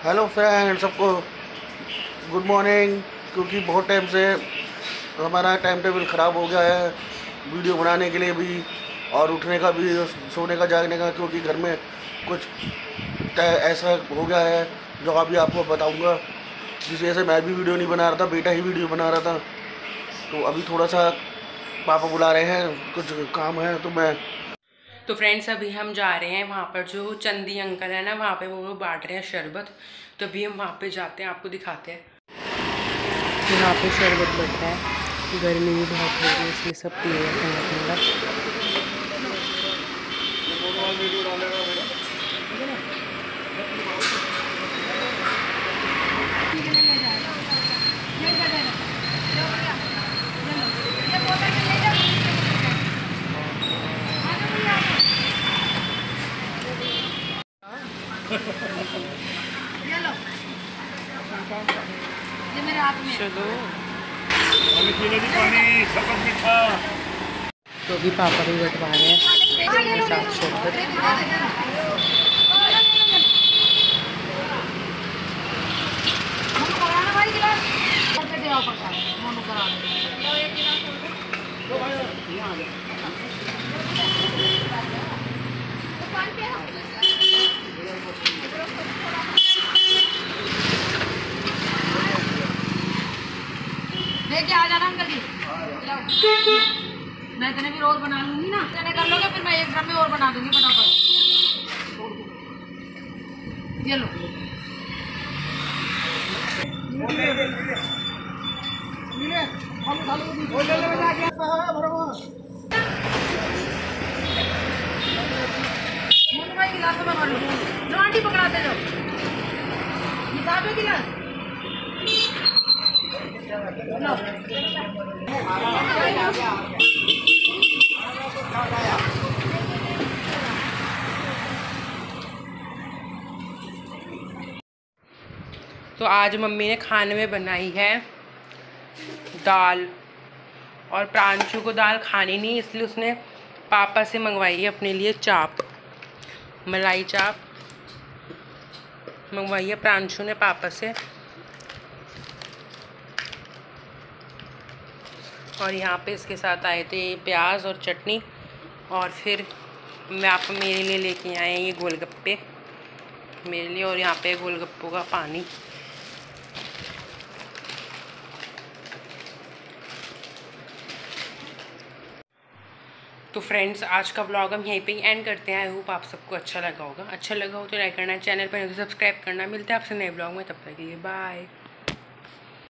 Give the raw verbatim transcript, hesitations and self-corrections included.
Hello friend, सबको good morning. क्योंकि बहुत टाइम से हमारा टाइम टेबल ख़राब हो गया है वीडियो बनाने के लिए भी और उठने का भी, सोने का, जागने का, क्योंकि घर में कुछ ऐसा हो गया है जो अभी आपको बताऊंगा, जिस वजह से मैं भी वीडियो नहीं बना रहा था, बेटा ही वीडियो बना रहा था। तो अभी थोड़ा सा पापा बुला रहे हैं, कुछ काम है तो मैं तो फ्रेंड्स अभी हम जा रहे हैं वहाँ पर, जो चंदी अंकल है ना, वहाँ पे वो बांट रहे हैं शरबत। तो अभी हम वहाँ पे जाते हैं, आपको दिखाते हैं। यहाँ पे शरबत बट रहा है, गर्मी भी बहुत हो रही है इसलिए सब पी रहे हैं ठंडा ठंडा। चलो तो अभी पापा भी बटवा रहे हैं साथ शरबत। लेके आ जाना अंकल जी, मैं इतने भी रोज बना लूंगी ना, इतने कर लोगे फिर मैं एक ड्रम में और बना दूंगी फटाफट। ये लो गिलास में भर लो, आंटी पकड़ाते जाओ, हिसाब है गिलास। तो आज मम्मी ने खाने में बनाई है दाल, और प्रांशु को दाल खानी नहीं, इसलिए उसने पापा से मंगवाई है अपने लिए चाप, मलाई चाप मंगवाई है प्रांशु ने पापा से। और यहाँ पे इसके साथ आए थे प्याज और चटनी, और फिर मैं आप मेरे लिए लेके आए हैं ये गोलगप्पे मेरे लिए, और यहाँ पे गोलगप्पों का पानी। तो फ्रेंड्स आज का व्लॉग हम यहीं पे ही एंड करते हैं। आई होप आप सबको अच्छा लगा होगा। अच्छा लगा हो तो लाइक करना, चैनल पर सब्सक्राइब करना। मिलते हैं आपसे नए व्लॉग में, तब तक के लिए बाय।